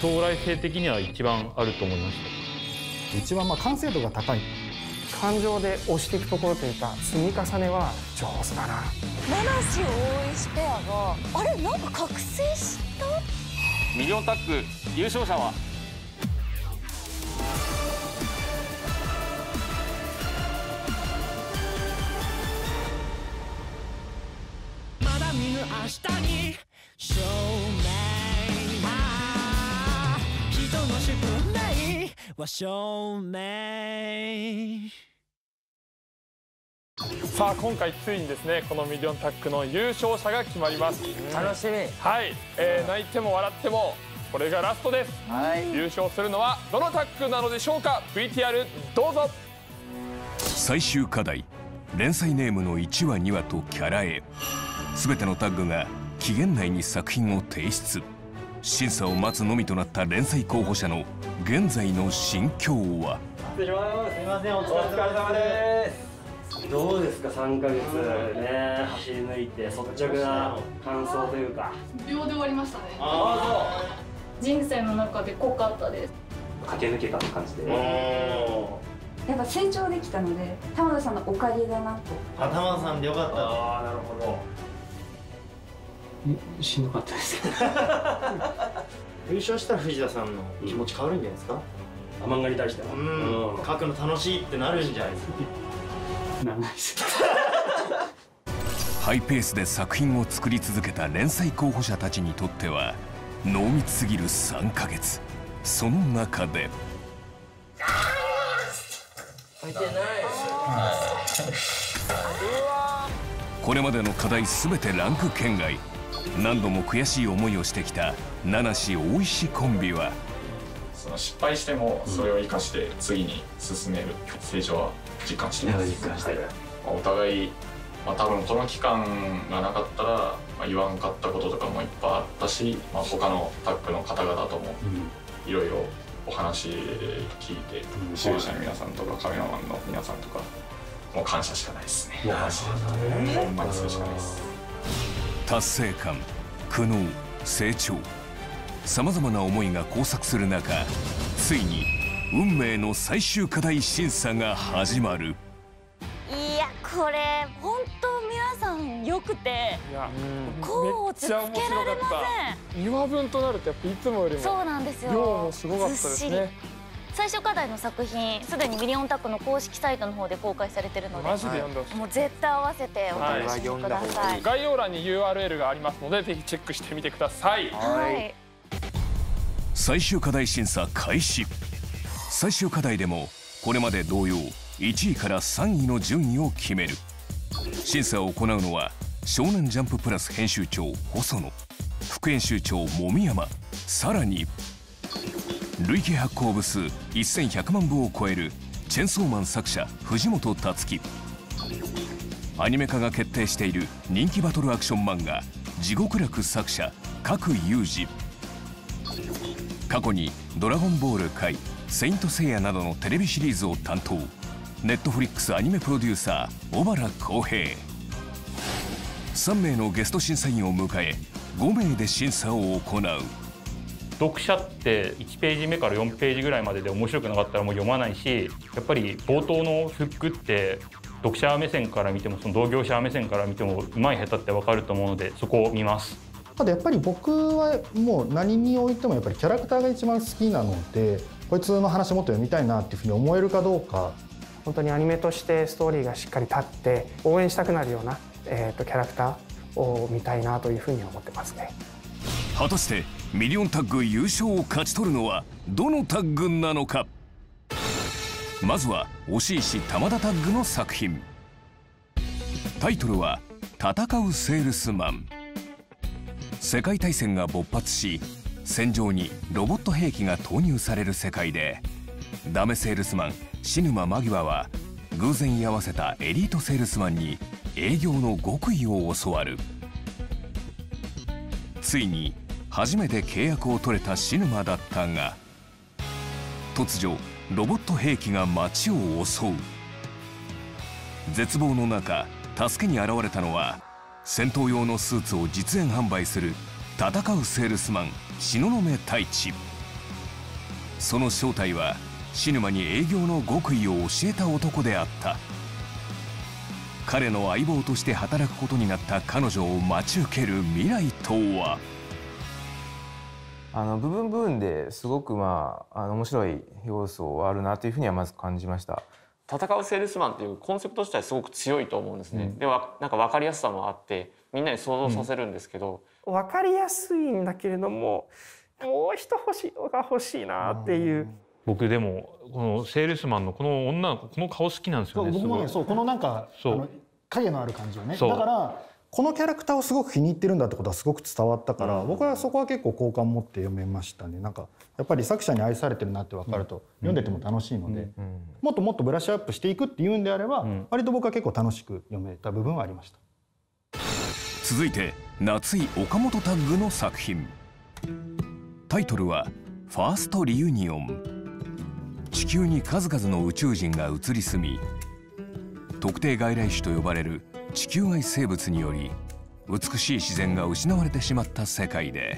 将来性的には一番あると思いました。 一番完成度が高い。 感情で押していくところというか積み重ねは上手だな。 七子大石ペアがあれなんか覚醒した。 ミリオンタッグ優勝者はまだ見ぬ明日に証明人のしくないは証明。 さあ今回ついにですねこのミリオンタッグの優勝者が決まります。 楽しみ。 はい、泣いても笑ってもこれがラストです。優勝するのはどのタッグなのでしょうか。 VTR どうぞ。 最終課題連載ネームの1話2話とキャラ A 全てのタッグが期限内に作品を提出。審査を待つのみとなった連載候補者の現在の心境は。 失礼します。すみません、お疲れ様です。どうですか、3ヶ月ね走り抜いて率直な感想というか。 秒で終わりましたね。 ああ、 人生の中で濃かったです。 駆け抜けた感じで。 やっぱ成長できたので玉田さんのおかげだなと。 玉田さんでよかった。ああ、なるほど。 しんどかったです優勝したら藤田さんの気持ち変わるんじゃないですか。漫画に対しては書くの楽しいってなるんじゃないですか。 ならないですハイペースで作品を作り続けた連載候補者たちにとっては濃密すぎる3ヶ月。その中でこれまでの課題全てランク圏外。何度も悔しい思いをしてきた七子大石コンビはその失敗してもそれを生かして次に進める成長は実感しています。お互い、多分この期間がなかったら、言わんかったこととかもいっぱいあったし、他のタッグの方々ともいろいろお話聞いて、主演者の皆さんとかカメラマンの皆さんとかもう感謝しかないですね。ほんまにそれしかないです。 達成感、苦悩、成長、さまざまな思いが交錯する中、ついに運命の最終課題審査が始まる。 いやこれ本当皆さん良くてこうつけられません。 2話分となるとやっぱいつもよりもそうなんですよ。 量もすごかったですね。 最終課題の作品すでにミリオンタッグの公式サイトの方で公開されてるので、 マジで読んでほしい。 もう絶対合わせてお楽しみください。 概要欄に URL がありますのでぜひチェックしてみてください。 最終課題審査開始。最終課題でもこれまで同様1位から3位の順位を決める。審査を行うのは少年ジャンププラス編集長細野、副編集長籾山、さらに累計発行部数1100万部を超えるチェンソーマン作者藤本つ樹、アニメ化が決定している人気バトルアクション漫画地獄楽作者角雄二、過去に「ドラゴンボール界」「セイント・セイヤ」などのテレビシリーズを担当、ネットフリックスアニメプロデューサー小原浩平。3名のゲスト審査員を迎え5名で審査を行う。 読者って1ページ目から4ページぐらいまでで面白くなかったらもう読まないし、やっぱり冒頭のフックって読者目線から見てもその同業者目線から見てもうまい下手って分かると思うのでそこを見ます。 ただやっぱり僕はもう何においてもやっぱりキャラクターが一番好きなので、こいつの話もっと読みたいなっていうふうに思えるかどうか。 本当にアニメとしてストーリーがしっかり立って応援したくなるような、キャラクターを見たいなというふうに思ってますね。 果たしてミリオンタッグ優勝を勝ち取るのはどのタッグなのか。まずは押石玉田タッグの作品。タイトルは「戦うセールスマン」。世界大戦が勃発し戦場にロボット兵器が投入される世界で、ダメセールスマン死ぬ間際は偶然居合わせたエリートセールスマンに営業の極意を教わる。ついに初めて契約を取れたシヌマだったが、突如ロボット兵器が街を襲う。絶望の中助けに現れたのは戦闘用のスーツを実演販売する戦うセールスマン東雲太一。 その正体はシヌマに営業の極意を教えた男であった。彼の相棒として働くことになった彼女を待ち受ける未来とは。 部分部分ですごく面白い要素はあるなというふうにはまず感じました。 戦うセールスマンっていうコンセプト自体すごく強いと思うんですね。ではなんか分かりやすさもあってみんなに想像させるんですけど、 分かりやすいんだけれどももう一欲しいのが欲しいなっていう。 僕でもこのセールスマンのこの女の子この顔好きなんですよね。 僕もねそうこのなんか影のある感じはね。だからこのキャラクターをすごく気に入ってるんだってことはすごく伝わったから、僕はそこは結構好感持って読めましたね。なんかやっぱり作者に愛されてるなって分かると読んでても楽しいので、もっともっとブラッシュアップしていくっていうんであれば、割と僕は結構楽しく読めた部分はありました。 続いて夏井岡本タッグの作品。タイトルは「ファーストリユニオン」。地球に数々の宇宙人が移り住み、特定外来種と呼ばれる地球外生物により美しい自然が失われてしまった世界で、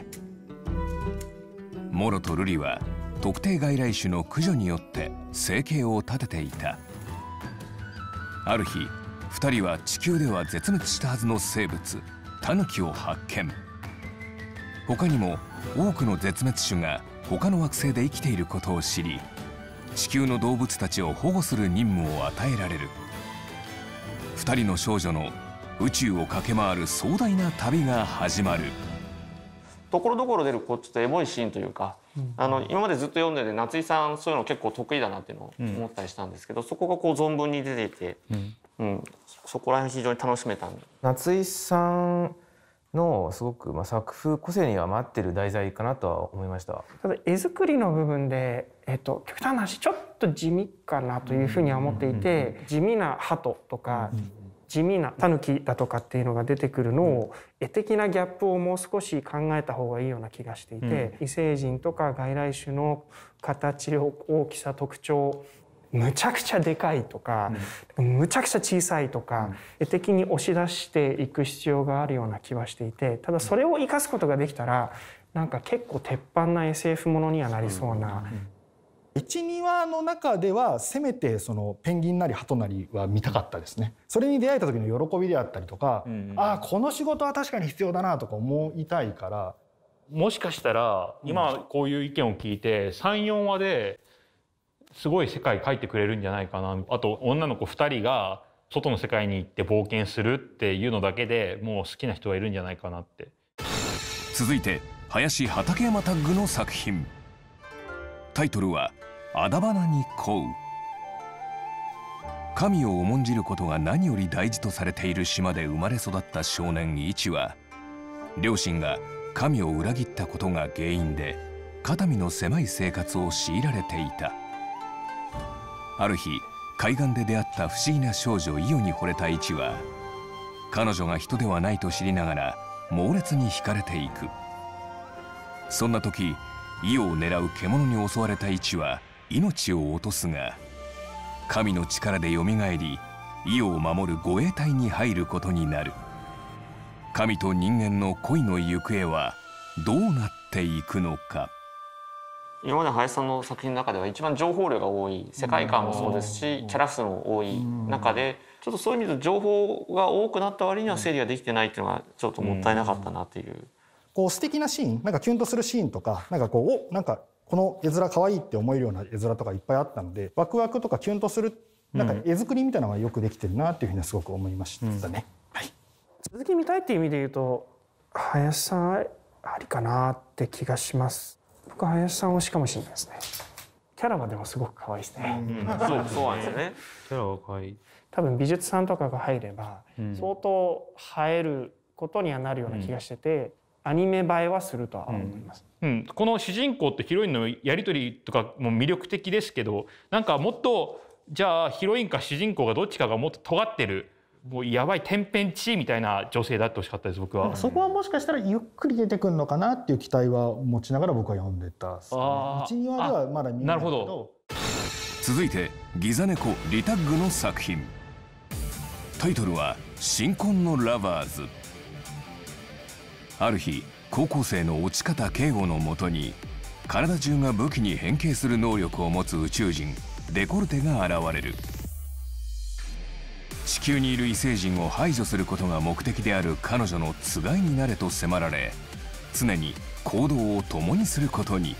モロとルリは特定外来種の駆除によって生計を立てていた。ある日2人は地球では絶滅したはずの生物タヌキを発見。他にも多くの絶滅種が他の惑星で生きていることを知り、地球の動物たちを保護する任務を与えられる。2人の少女の宇宙を駆け回る壮大な旅が始まる。 ところどころ出るちょっとエモいシーンというか、今までずっと読んでて夏井さんそういうの結構得意だなっていうのを思ったりしたんですけど、そこが存分に出ていて、そこら辺非常に楽しめたんで。 夏井さんのすごく作風個性には合ってる題材かなとは思いました。 ただ絵作りの部分で、極端な話ちょっと地味かなというふうには思っていて、地味な鳩とか地味なタヌキだとかっていうのが出てくるのを絵的なギャップをもう少し考えた方がいいような気がしていて、異星人とか外来種の形、大きさ、特徴むちゃくちゃでかいとか、むちゃくちゃ小さいとか、絵的に押し出していく必要があるような気はしていて、ただそれを生かすことができたらなんか結構鉄板な SF ものにはなりそうな。 1、2話の中ではせめてそのペンギンなりハトなりは見たかったですね。それに出会えた時の喜びであったりとか、ああこの仕事は確かに必要だなとか思いたいから。 もしかしたら今こういう意見を聞いて 3、4話ですごい世界描いてくれるんじゃないかな。あと女の子2人が外の世界に行って冒険するっていうのだけでもう好きな人がいるんじゃないかなって。 続いて林畠山タッグの作品。タイトルはあだ花に恋う。神を重んじることが何より大事とされている島で生まれ育った少年一は、両親が神を裏切ったことが原因で肩身の狭い生活を強いられていた。ある日海岸で出会った不思議な少女イオに惚れた一は、彼女が人ではないと知りながら猛烈に惹かれていく。そんな時イオを狙う獣に襲われた一は命を落とすが、神の力でよみがえりイオを守る護衛隊に入ることになる。神と人間の恋の行方はどうなっていくのか。 今まで林さんの作品の中では一番情報量が多い、世界観もそうですしキャラ数も多い中で、ちょっとそういう意味で情報が多くなった割には整理ができてないっていうのがちょっともったいなかったなっていう。 こう素敵なシーン、なんかキュンとするシーンとか、なんかこうなんかこの絵面可愛いって思えるような絵面とかいっぱいあったので、ワクワクとかキュンとするなんか絵作りみたいなのがよくできてるなっていうふうにはすごく思いましたね。 続き見たいっていう意味で言うと林さんありかなって気がします。僕は林さん推しかもしれないですね。キャラはでもすごく可愛いですね。 そうなんですよね。 キャラは可愛い。 多分美術さんとかが入れば相当映えることにはなるような気がしてて、アニメ映えはするとは思います。 この主人公とヒロインのやり取りとかも魅力的ですけど、なんかもっとじゃあヒロインか主人公がどっちかがもっと尖ってる、もうやばい天変地異みたいな女性であってほしかったです。僕はそこはもしかしたらゆっくり出てくるのかなっていう期待は持ちながら僕は読んでた。1、2話ではまだ見えないけど。 続いてギザネコリタッグの作品。タイトルは新婚のラバーズ。ある日高校生の落方圭吾のもとに体中が武器に変形する能力を持つ宇宙人デコルテが現れる。地球にいる異星人を排除することが目的である彼女のつがいになれと迫られ、常に行動を共にすることに。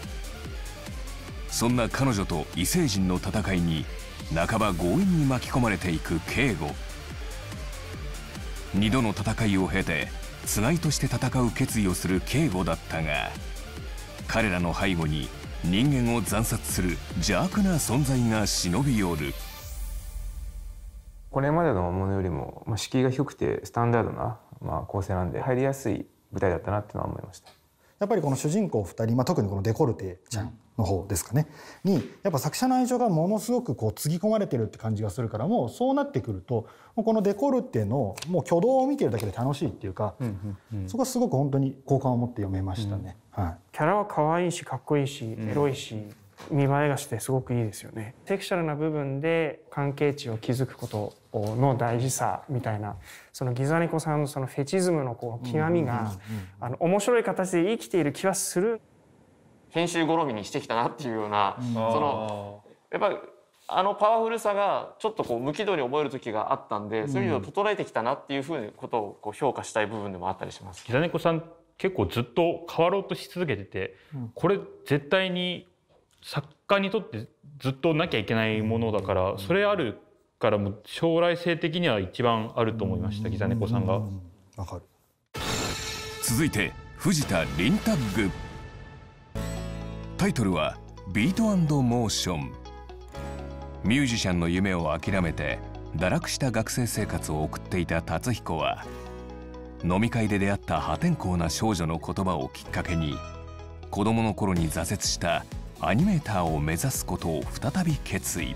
そんな彼女と異星人の戦いに半ば強引に巻き込まれていくケイゴ。2度の戦いを経てつがいとして戦う決意をするケイゴだったが、彼らの背後に人間を惨殺する邪悪な存在が忍び寄る。 これまでのものよりも敷居が低くてスタンダードな構成なんで入りやすい舞台だったなっていうのは思いました。 やっぱりこの主人公2人、特にこのデコルテちゃんの方ですかね、にやっぱ作者の愛情がものすごくこうつぎ込まれてるって感じがするから、もうそうなってくるとこのデコルテのもう挙動を見てるだけで楽しいっていうか、そこはすごく本当に好感を持って読めましたね。 キャラは可愛いしかっこいいしエロいし、見栄えがしてすごくいいですよね。セクシャルな部分で関係値を築くことの大事さみたいな、そのギザネコさんのそのフェチズムのこう極みが面白い形で生きている気はする。 編集好みにしてきたなっていうような、そのやっぱりパワフルさがちょっとこう無軌道に思える時があったんで、そういう意味で整えてきたなっていうふうなことをこう評価したい部分でもあったりします。 ギザネコさん結構ずっと変わろうとし続けてて、これ絶対に作家にとってずっとなきゃいけないものだから、それあるからも将来性的には一番あると思いました、ギザネコさんが。 わかる。 続いて藤田リンタッグ。タイトルはビート&モーション。ミュージシャンの夢を諦めて堕落した学生生活を送っていた達彦は、飲み会で出会った破天荒な少女の言葉をきっかけに、子供の頃に挫折したアニメーターを目指すことを再び決意。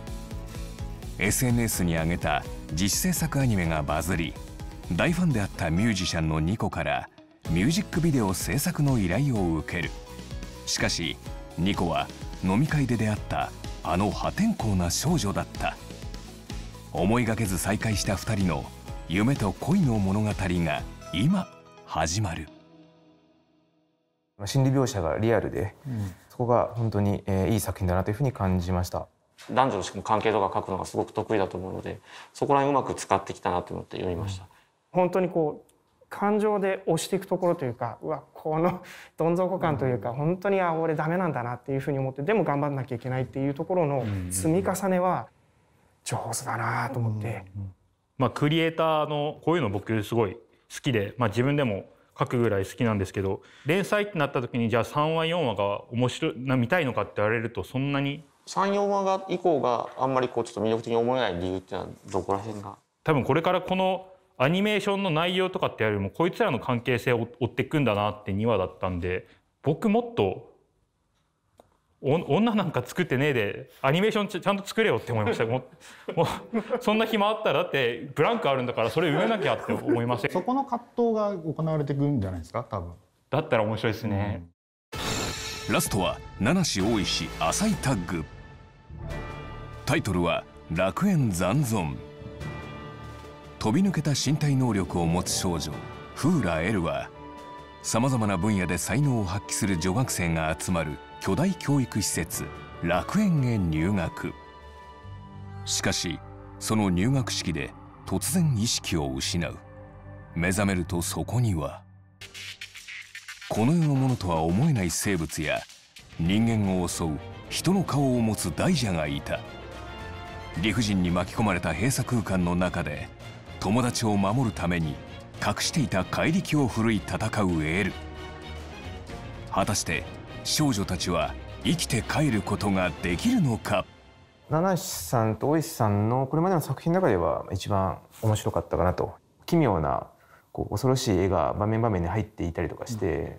SNS に上げた自主制作アニメがバズり、大ファンであったミュージシャンのニコからミュージックビデオ制作の依頼を受ける。しかしニコは飲み会で出会ったあの破天荒な少女だった。思いがけず再会した2人の夢と恋の物語が今始まる。 心理描写がリアルで、そこが本当にいい作品だなというふうに感じました。 男女の関係とか書くのがすごく得意だと思うので、そこら辺うまく使ってきたなと思って読みました。 本当にこう感情で押していくところというか、このどん底感というか、本当に俺ダメなんだなっていうふうに思って、でも頑張んなきゃいけないっていうところの積み重ねは上手だなと思って。 クリエイターのこういうの僕すごい好きで、自分でも書くぐらい好きなんですけど、連載ってなった時にじゃあ3話4話が面白い見たいのかって言われると、そんなに 3、4話以降があんまりこうちょっと魅力的に思えない理由っていうのはどこら辺が？ 多分これからこのアニメーションの内容とかってやるよりもこいつらの関係性を追っていくんだなって2話だったんで、僕もっと女なんか作ってねえでアニメーションちゃんと作れよって思いました。もうそんな暇あったらだってブランクあるんだからそれ埋めなきゃって思いません？ そこの葛藤が行われていくんじゃないですか、多分。 だったら面白いですね。 ラストは七志大石浅井タッグ。タイトルは楽園残存。飛び抜けた身体能力を持つ少女フーラ・エルは、さまざまな分野で才能を発揮する女学生が集まる巨大教育施設楽園へ入学。しかしその入学式で突然意識を失う。目覚めるとそこにはこの世のものとは思えない生物や人間を襲う人の顔を持つ大蛇がいた。理不尽に巻き込まれた閉鎖空間の中で友達を守るために隠していた怪力を振るい戦うエル。果たして少女たちは生きて帰ることができるのか。 七志さんと大石さんのこれまでの作品の中では一番面白かったかなと。奇妙な恐ろしい絵が場面場面に入っていたりとかして、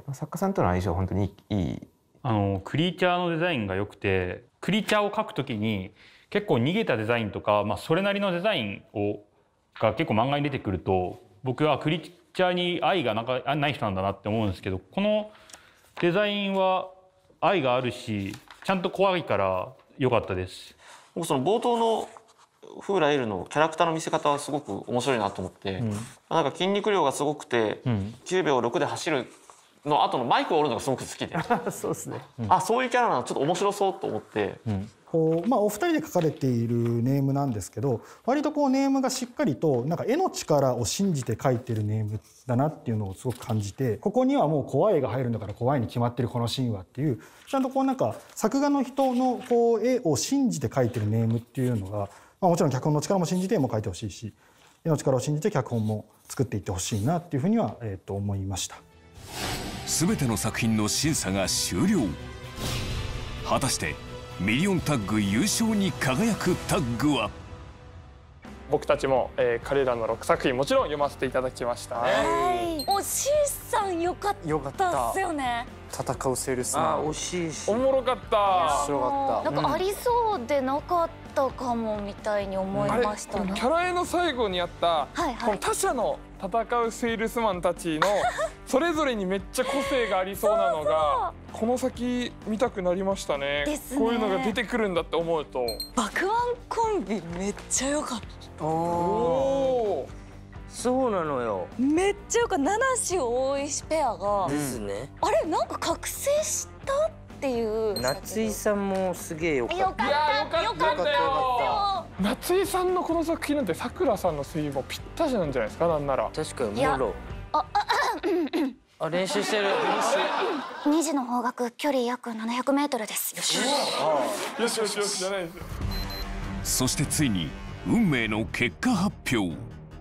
作家さんとの相性は本当にいい。 クリーチャーのデザインが良くて、クリーチャーを描くときに結構逃げたデザインとか、それなりのデザインが結構漫画に出てくると、僕はクリーチャーに愛がない人なんだなって思うんですけど、このデザインは愛があるしちゃんと怖いから良かったです。 僕その冒頭のフーラ・エルのキャラクターの見せ方はすごく面白いなと思って、なんか筋肉量がすごくて、9秒6で走るの後のマイクを折るのがすごく好きでそうですね、 そういうキャラなのちょっと面白そうと思って、 こうお二人で書かれているネームなんですけど、割とこうネームがしっかりとなんか絵の力を信じて書いてるネームだなっていうのをすごく感じて、ここにはもう怖い絵が入るんだから怖いに決まってるこのシーンはっていう、ちゃんとこうなんか作画の人のこう絵を信じて書いてるネームっていうのが、もちろん脚本の力も信じて絵も書いてほしいし、絵の力を信じて脚本も作っていってほしいなっていうふうには思いました。 全ての作品の審査が終了。果たしてミリオンタッグ優勝に輝くタッグは？ 僕たちも、彼らの6作品もちろん読ませていただきましたね。 おしいさんよかったっすよね。 戦うセールスマン惜しいし、 おもろかった。 面白かった。 なんかありそうでなかったかもみたいに思いましたね。 キャラ絵の最後にあった、この他者の戦うセールスマンたちのそれぞれにめっちゃ個性がありそうなのがこの先見たくなりましたね。こういうのが出てくるんだって思うと。 爆腕コンビめっちゃ良かった。 そうなのよ。 めっちゃよかった。七種大石ペアがですね。 あれなんか覚醒したっていう。 夏井さんもすげえよかった。 よかったよ。 夏井さんのこの作品なんてさくらさんの声優もぴったしなんじゃないですか。なんなら確かにもろ。練習してる。 2時の方角距離約700メートルです。よしよしよしよしじゃないですよ。 そしてついに運命の結果発表。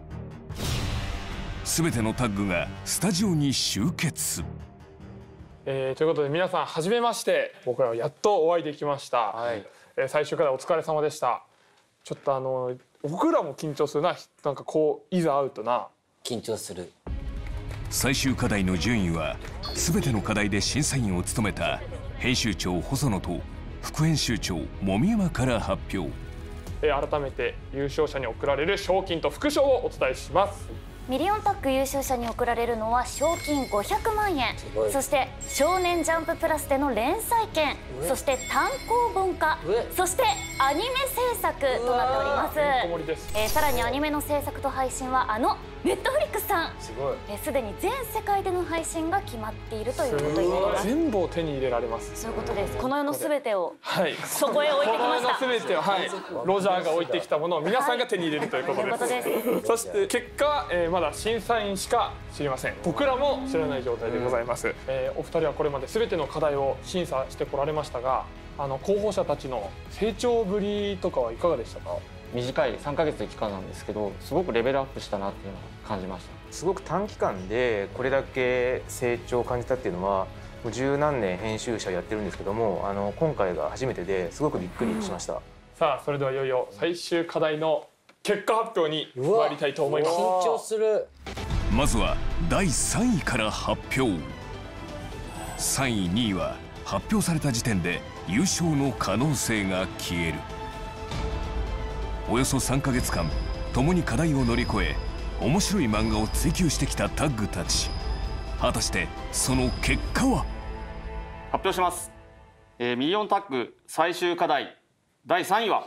全てのタッグがスタジオに集結。 ということで皆さんはじめまして。僕らはやっとお会いできました。最終課題お疲れ様でした。ちょっと僕らも緊張するな。なんかこういざ会うとな。 緊張する。 最終課題の順位は全ての課題で審査員を務めた編集長細野と副編集長籾山から発表。 改めて優勝者に贈られる賞金と副賞をお伝えします。 ミリオンタッグ優勝者に贈られるのは賞金500万円、そして少年ジャンププラスでの連載権、そして単行本化、そしてアニメ制作となっております。さらにアニメの制作と配信はネットフリックスさん、すでに全世界での配信が決まっているということになります。 全部を手に入れられます。 そういうことです。この世のすべてをそこへ置いてきました。 この世のすべてをロジャーが置いてきたものを皆さんが手に入れるということです。そして結果はまだ審査員しか知りません。僕らも知らない状態でございます。お二人はこれまで全ての課題を審査してこられましたが、候補者たちの成長ぶりとかはいかがでしたか？ 短い3ヶ月の期間なんですけど、すごくレベルアップしたなっていうのを感じました。 すごく短期間でこれだけ成長を感じたっていうのは、もう十何年編集者やってるんですけども、今回が初めてですごくびっくりしました。 さあそれではいよいよ最終課題の結果発表に参りたいと思います。 緊張する。 まずは第3位から発表。3位2位は発表された時点で優勝の可能性が消える。およそ3ヶ月間共に課題を乗り越え面白い漫画を追求してきたタッグたち。果たしてその結果は？ 発表します。ミリオンタッグ最終課題第3位は。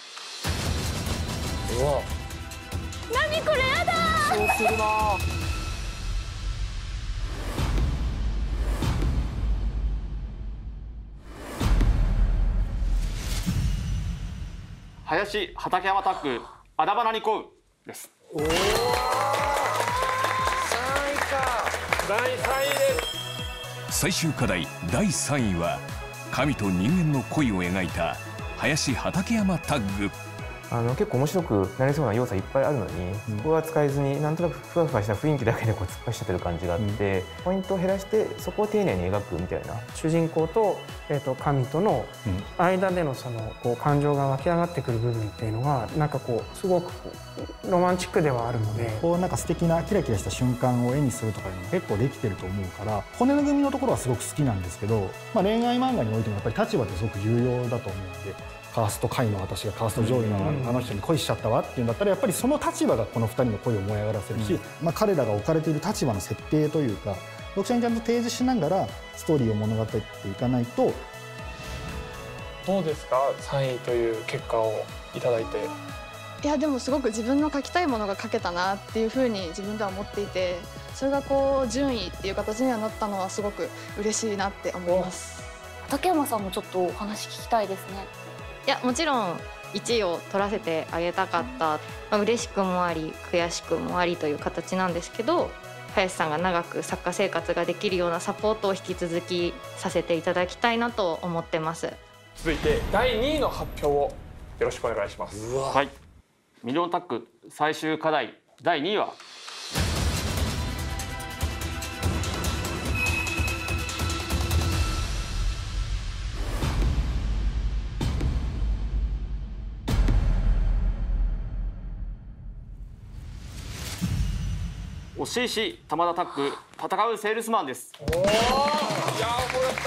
何これやだー。 そうするな。 林畠山タッグあだ花に恋うです。 3位か。第3位です。 最終課題第3位は神と人間の恋を描いた林畠山タッグ。 結構面白くなりそうな要素いっぱいあるのに、そこは使えずになんとなくふわふわした雰囲気だけで突っ走っちゃってる感じがあって、ポイントを減らしてそこを丁寧に描くみたいな。 主人公と、神との間での感情が湧き上がってくる部分っていうのがなんかすごくロマンチックではあるので、 なんか素敵なキラキラした瞬間を絵にするとかいうのも結構できてると思うから、骨の組のところはすごく好きなんですけど、恋愛漫画においてもやっぱり立場ってすごく重要だと思うので。カースト下位の私がカースト上位のあの人に恋しちゃったわっていうんだったら、やっぱりその立場がこの2人の恋を燃え上がらせるし、彼らが置かれている立場の設定というか読者にちゃんと提示しながらストーリーを物語っていかないと。 どうですか3位という結果をいただいて。 いやでもすごく自分の書きたいものが書けたなっていうふうに自分では思っていて、 それがこう順位っていう形にはなったのはすごく嬉しいなって思います。 竹山さんもちょっとお話聞きたいですね。 いやもちろん1位を取らせてあげたかった、嬉しくもあり悔しくもありという形なんですけど、林さんが長くサッカー生活ができるようなサポートを引き続きさせていただきたいなと思ってます。 続いて第2位の発表をよろしくお願いします。 はい、ミリオンタッグ最終課題第2位は惜しいし玉田タッグ戦うセールスマンです。 おお、いやそうだった。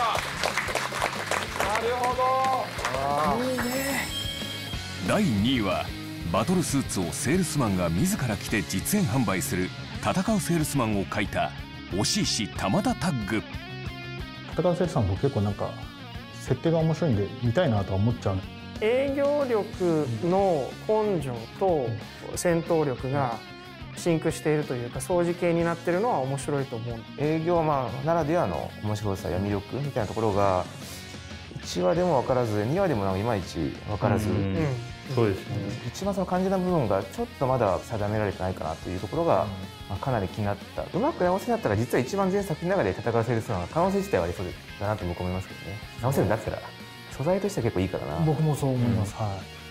なるほど。いいね。 第2位はバトルスーツをセールスマンが自ら着て実演販売する戦うセールスマンを描いた惜しいし玉田タッグ。 戦うセールスマンも結構なんか設定が面白いんで見たいなとは思っちゃう。 営業力の根性と戦闘力がシンクしているというか相似系になってるのは面白いと思う。 営業マンならではの面白さや魅力みたいなところが1話でも分からず2話でもなんかいまいち分からず、 そうですね、 一番その肝心な部分がちょっとまだ定められてないかなというところが、かなり気になった。うまく直せだったら実は一番全作品の中で戦わせるのは可能性自体はありそうだなと僕は思いますけどね。直せるんだったら素材としては結構いいからな。 僕もそう思います。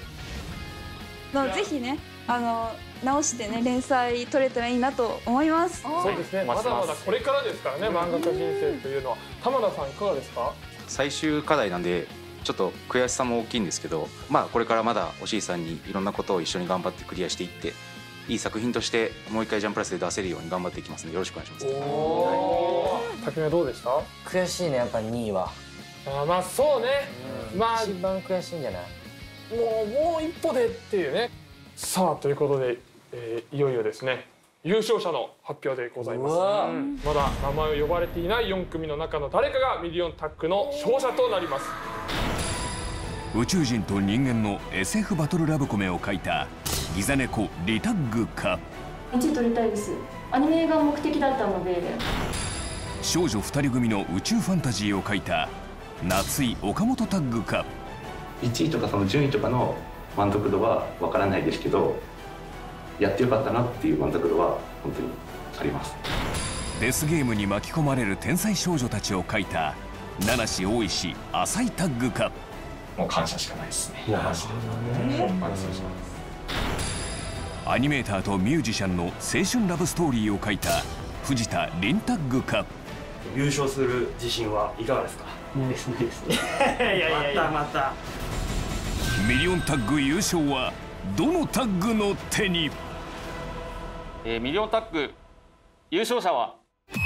ぜひね直してね連載取れたらいいなと思います。 そうですね。まだまだこれからですからね、漫画家人生というのは。玉田さんいかがですか？ 最終課題なんでちょっと悔しさも大きいんですけど、これからまだおしいさんにいろんなことを一緒に頑張ってクリアしていって、いい作品としてもう一回ジャンプラスで出せるように頑張っていきますのでよろしくお願いします。 竹目どうでした？ 悔しいね、やっぱり2位は。 まあそうね。 一番悔しいんじゃない？ もう一歩でっていうね。さあということで、いよいよですね優勝者の発表でございます。まだ名前を呼ばれていない4組の中の誰かがミリオンタッグの勝者となります。 宇宙人と人間の SF バトルラブコメを描いたギザネコリタッグか。 1位取りたいです。アニメが目的だったので。 少女2人組の宇宙ファンタジーを描いた夏井岡本タッグか。 1位とかその順位とかの満足度はわからないですけど、やってよかったなっていう満足度は本当にあります。 デスゲームに巻き込まれる天才少女たちを描いた七志大石浅井タッグか。 もう感謝しかないですね。 アニメーターとミュージシャンの青春ラブストーリーを描いた藤田凛タッグか。 優勝する自信はいかがですか？ですねですね。またミリオンタッグ優勝はどのタッグの手に？ ミリオンタッグ優勝者は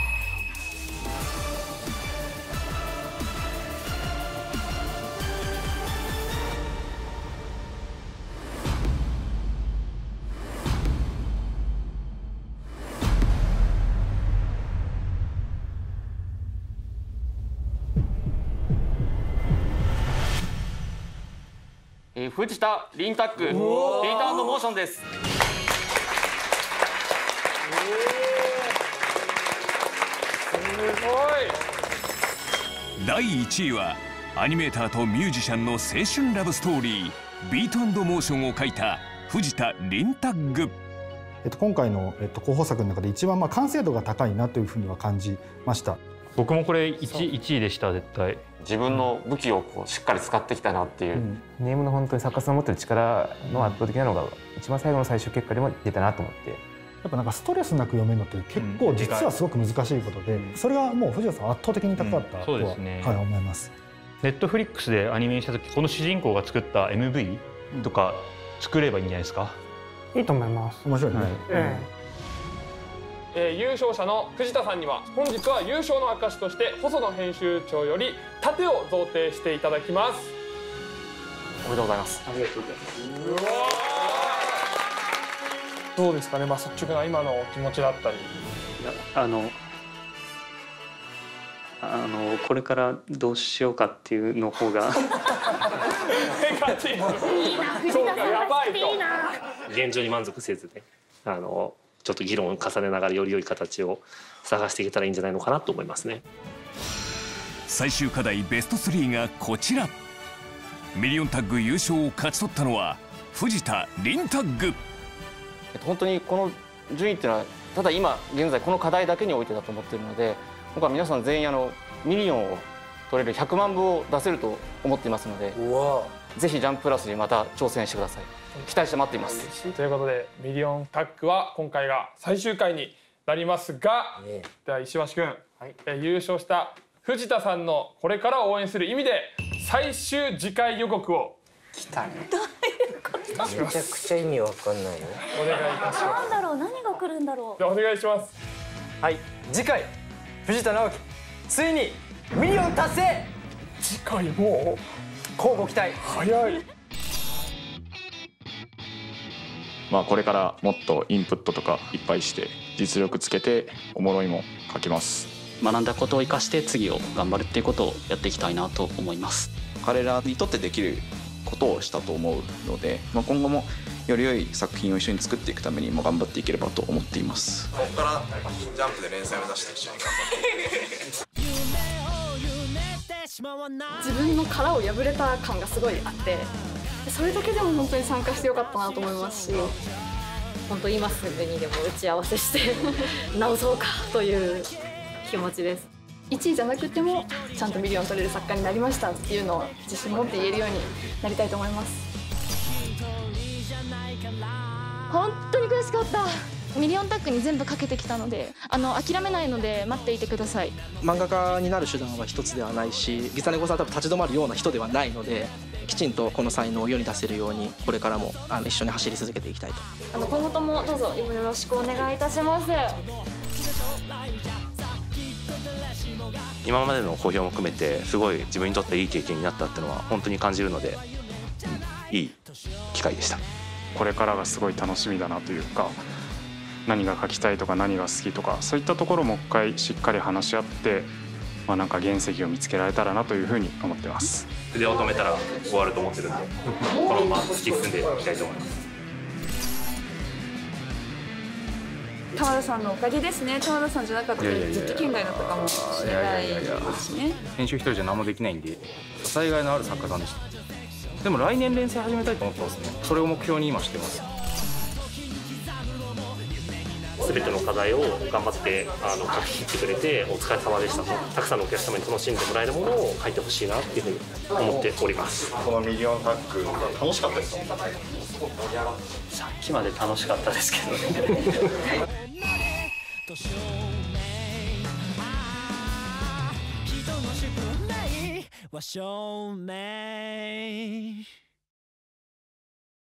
藤田凛タッグリターンモーションです。 第1位はアニメーターとミュージシャンの青春ラブストーリービート&モーションを描いた藤田凛タッグ。 今回の候補作の中で一番完成度が高いなというふうには感じました。 僕もこれ1位でした。絶対自分の武器をしっかり使ってきたなっていう、 ネームの本当に作家さんの持ってる力の圧倒的なのが一番最後の最終結果でも出たなと思って、 やっぱなんかストレスなく読めるのって結構実はすごく難しいことで、それがもう藤田さん圧倒的に高かったとは、思います。 ネットフリックスでアニメにした時、この主人公が作った MV とか作ればいいんじゃないですか？ いいと思います。 面白いね。 優勝者の藤田さんには本日は優勝の証として細野編集長より盾を贈呈していただきます。 おめでとうございます。 ありがとうございます。どうですかね、率直な今のお気持ちだったり。 これからどうしようかっていうの方がネガティブ。そうか、やばいと。 現状に満足せずね、 ちょっと議論を重ねながらより良い形を探していけたらいいんじゃないのかなと思いますね。 最終課題ベスト3がこちら。ミリオンタッグ優勝を勝ち取ったのは藤田凛タッグ。 本当にこの順位っていうのはただ今現在この課題だけにおいてだと思っているので、僕は皆さん全員ミリオンを取れる100万部を出せると思っていますので、ぜひジャンププラスにまた挑戦してください。期待して待っています。 ということでミリオンタッグは今回が最終回になりますが、では石橋君、優勝した藤田さんのこれからを応援する意味で最終次回予告を来たね。 どういうこと？ めちゃくちゃ意味わかんないよ。 お願いいたします。 なんだろう、何が来るんだろう。 ではお願いします。 はい、次回藤田直樹ついにミリオン達成。 次回も交互期待。 早い。 これからもっとインプットとかいっぱいして実力つけておもろいも書きます。 学んだことを生かして次を頑張るっていうことをやっていきたいなと思います。 彼らにとってできることをしたと思うので、今後もより良い作品を一緒に作っていくためにも頑張っていければと思っています。 ここからジャンプで連載を目指して一緒に頑張って自分の殻を破れた感がすごいあって、それだけでも本当に参加してよかったなと思いますし、 本当今すぐにでも打ち合わせして直そうかという気持ちです。 1位じゃなくてもちゃんとミリオン取れる作家になりましたっていうのを自信持って言えるようになりたいと思います。 本当に悔しかった。ミリオンタッグに全部かけてきたので、諦めないので待っていてください。 漫画家になる手段は一つではないし、ギザネコさんは多分立ち止まるような人ではないので、きちんとこの才能を世に出せるようにこれからも一緒に走り続けていきたいと。 今後ともどうぞよろしくお願いいたします。 今までの好評も含めてすごい自分にとっていい経験になったっていうのは本当に感じるので、いい機会でした。 これからがすごい楽しみだなというか、何が書きたいとか何が好きとかそういったところもう一回しっかり話し合って、なんか原石を見つけられたらなというふうに思ってます。 筆を止めたら終わると思ってるんで、このまま突き進んでいきたいと思います。 玉田さんのおかげですね。玉田さんじゃなかったらずっと県外だったかもしれないですね。 編集一人じゃ何もできないんで、災害のある作家さんでした。でも来年連載始めたいと思ってますね。それを目標に今してます。 全ての課題を頑張って書き切ってくれてお疲れ様でしたと、たくさんのお客様に楽しんでもらえるものを書いてほしいなっていうふうに思っております。 このミリオンタッグ楽しかったですか？ さっきまで楽しかったですけどね。 証明